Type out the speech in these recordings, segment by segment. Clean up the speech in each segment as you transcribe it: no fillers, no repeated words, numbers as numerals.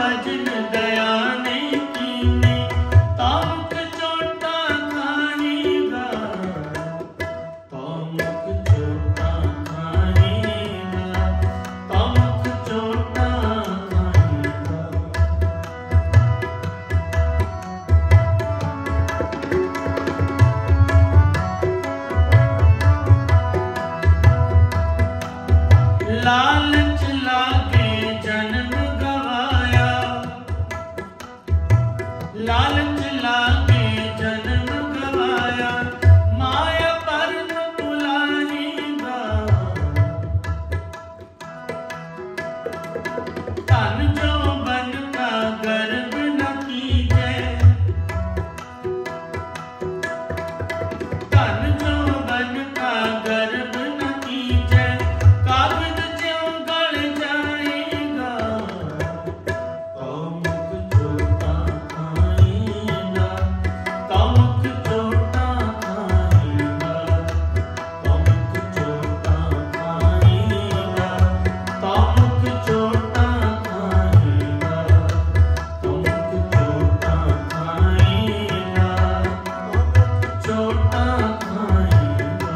भजन दया नहीं कीनी, तामुक चोटा खाएगा, तामुक चोटा खाएगा, तामुक चोटा खाएगा। लालच लागे जन्म गवाया, लालच लागे जन्म गवाया, माया परम बुलाएगा, धन जो बन का गर्व न कीजे, धन जो बन का गर्व न कीजे, कागज ज्यों गल जाएगा, तामुक चोटा खाएगा, तामुक चोटा खाएगा, तामुक चोटा खाएगा, तामुक चोटा खाएगा, तामुक चोटा खाएगा, तामुक चोटा खाएगा।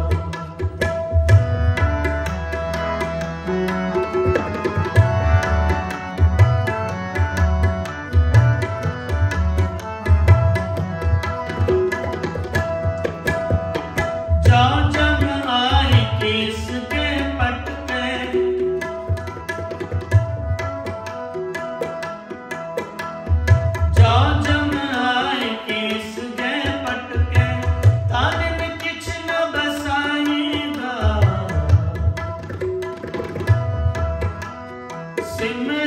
जा जम आए केस के पटके, जा जम आए केस के पटके, ताने में किछ न बसाएगा, सिम